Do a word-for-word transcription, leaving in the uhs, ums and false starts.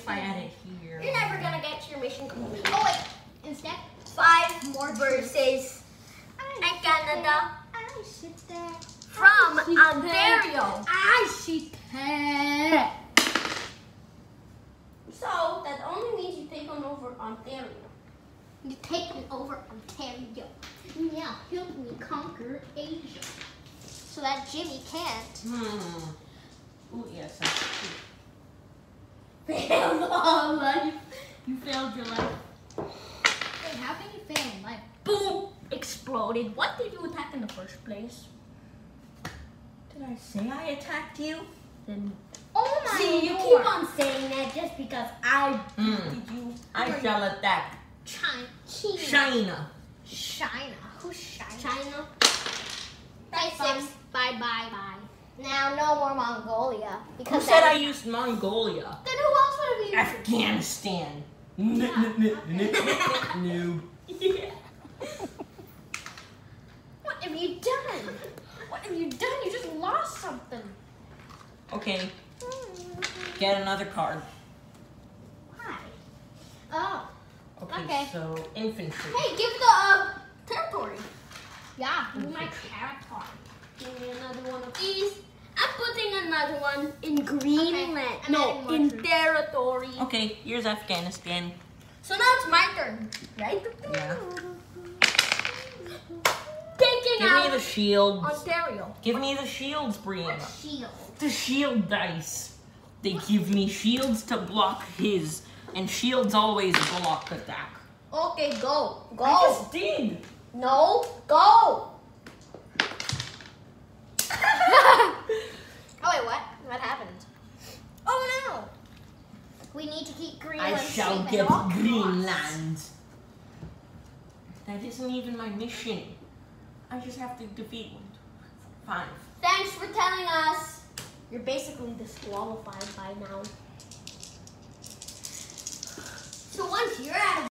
if I add it here. You're never gonna get your mission complete. Oh wait, instead Five more versus I Canada I sit there. from I sit Ontario. I sit there. So that only means you take on over Ontario. You taken over Ontario. Now help me conquer Asia. So that Jimmy can't. Hmm. Oh yes. I see. Failed all life. You failed your life. Wait, how can you fail in life? Boom! Exploded. What did you attack in the first place? Did I say I attacked you? Then Oh my see, you lord. keep on saying that just because I Mm. did you. I shall attack China. China. China. Who's China? China. Bye, fun. six. Bye, bye, bye. Now, no more Mongolia. Who Because said I that- used Mongolia? Then who else would have used? Afghanistan. Yeah, Noob. Yeah. What have you done? What have you done? You just lost something. Okay, get another card. Why? Oh. Okay, Okay. so infantry. Hey, give the uh, territory. Yeah, give me my carrot card. Give me another one of these. I'm putting another one in Greenland. Okay, I'm No, adding more in troops. territory. Okay, here's Afghanistan. So now it's my turn, right? Yeah. Taking Give me out the shields. Ontario. Give me the shields, Brianna. Shield. The shield dice. They give me shields to block his, and shields always block attack. Okay, go. Go. I just did. No, go. Oh wait, what? What happened? Oh no! We need to keep Greenland I shall safe at get all costs. Greenland. That isn't even my mission. I just have to defeat one. Five. Thanks for telling us. You're basically disqualified by now. So once you're out of